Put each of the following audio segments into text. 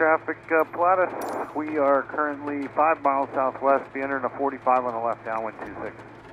traffic, Pilatus. We are currently 5 miles southwest, be entering a 45 on the left, downwind 26.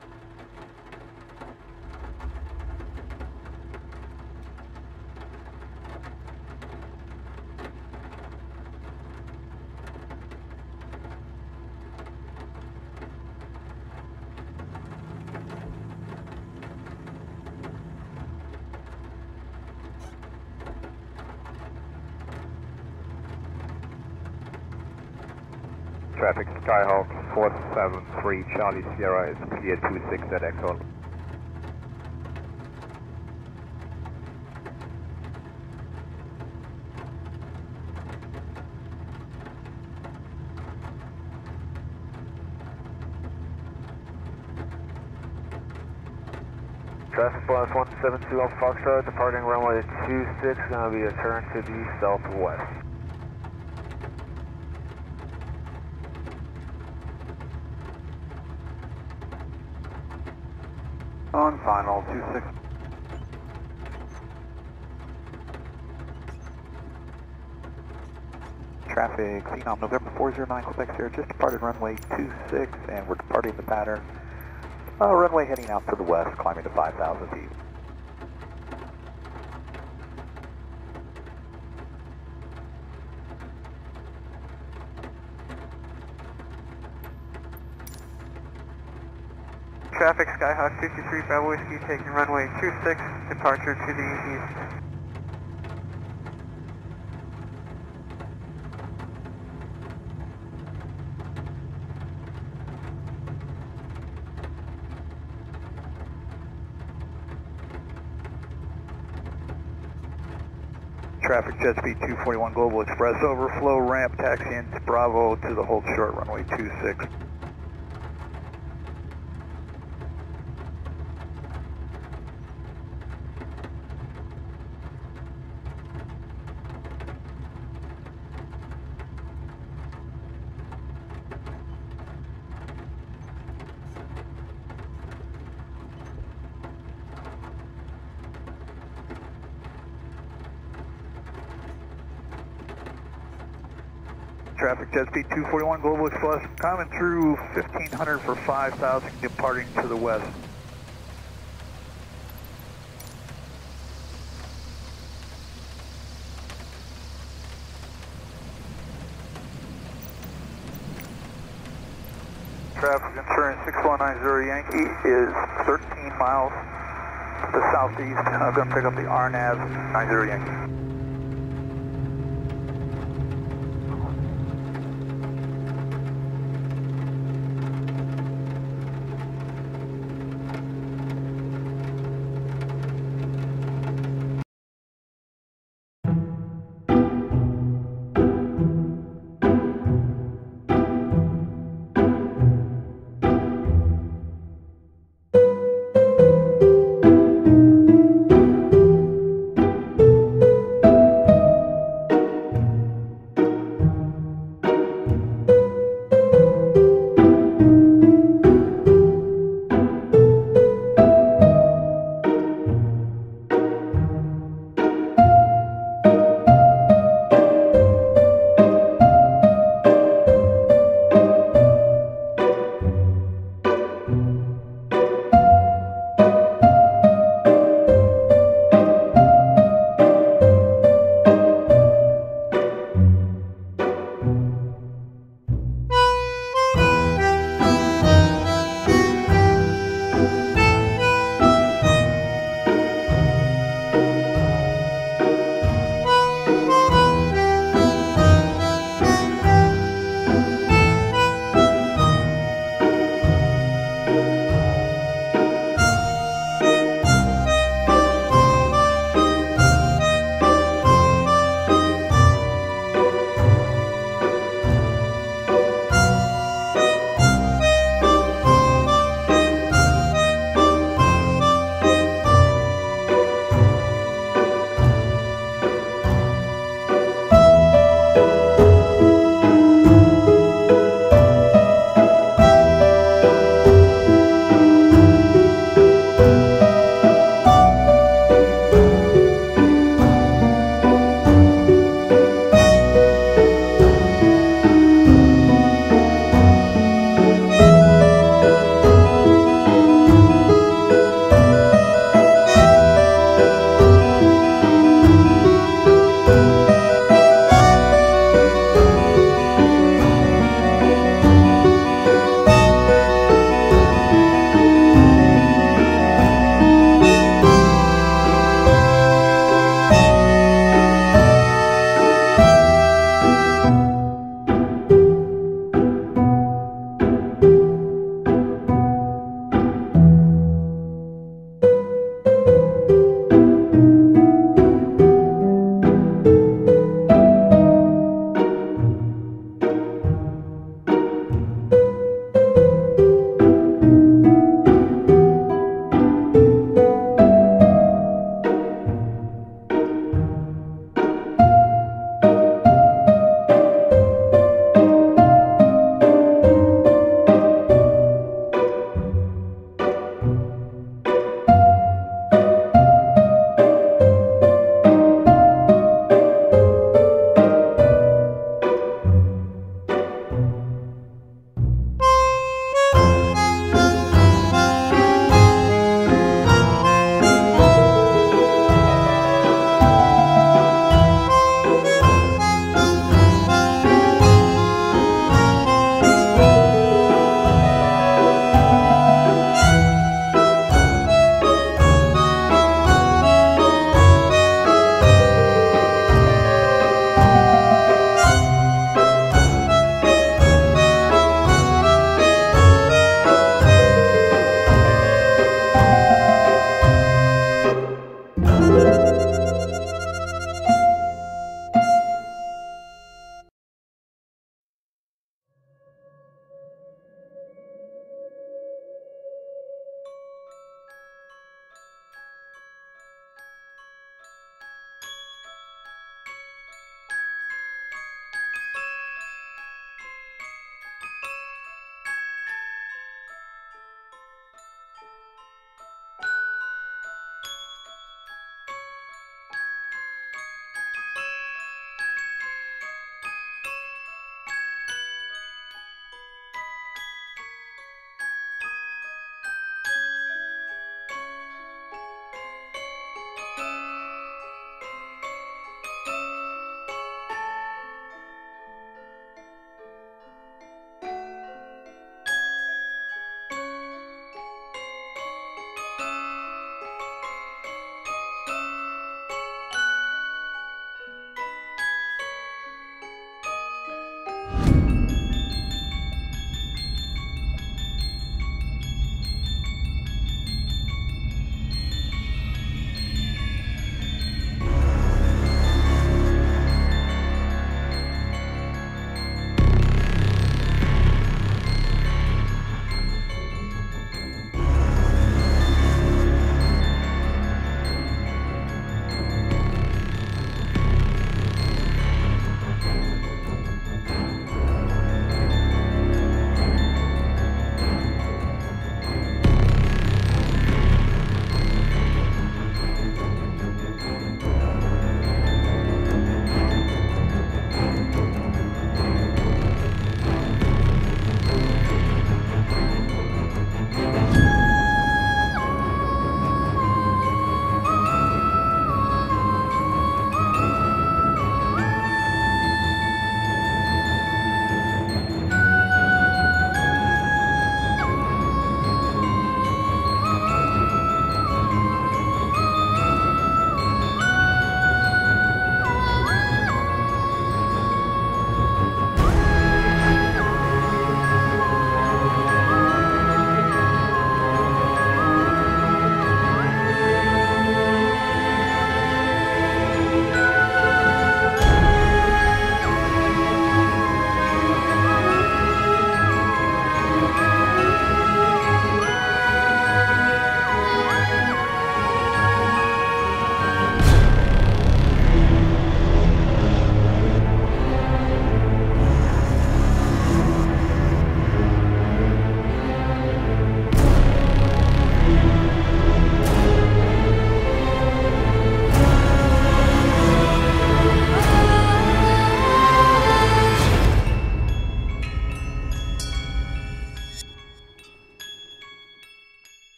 Traffic Skyhawk 473 Charlie Sierra is clear 26 at Echo. Traffic Plus 172 Alpha Foxtrot departing runway 26, going to be a turn to the southwest. On final, 26. Traffic, Phenom, November 409, Quebec Sierra, just departed runway 26, and we're departing the pattern. Runway heading out to the west, climbing to 5,000 feet. Traffic Skyhawk 53 Bravo Whiskey taking runway 26, departure to the east. Traffic jet speed 241 Global Express overflow ramp taxiing Bravo to the hold short runway 26. Traffic jet speed 241 Global Express coming through 1500 for 5,000, departing to the west. Traffic insurance 6190 Yankee is 13 miles to the southeast. I'm going to pick up the RNAV 90 Yankee.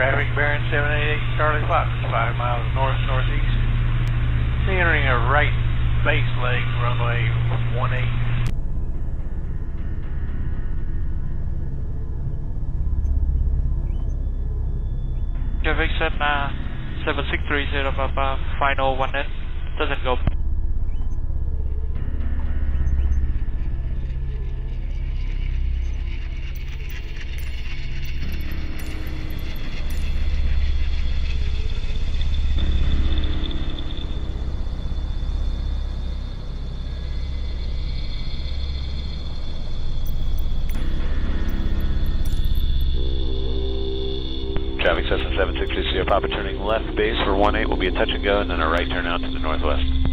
Traffic bearing 788 Charlie Fox, 5 miles north-northeast. Entering a right base leg, runway 18. Traffic set 7630 above final 1 net, doesn't go. Traffic Cessna 7630, Papa turning left base for 18 will be a touch and go and then a right turn out to the northwest.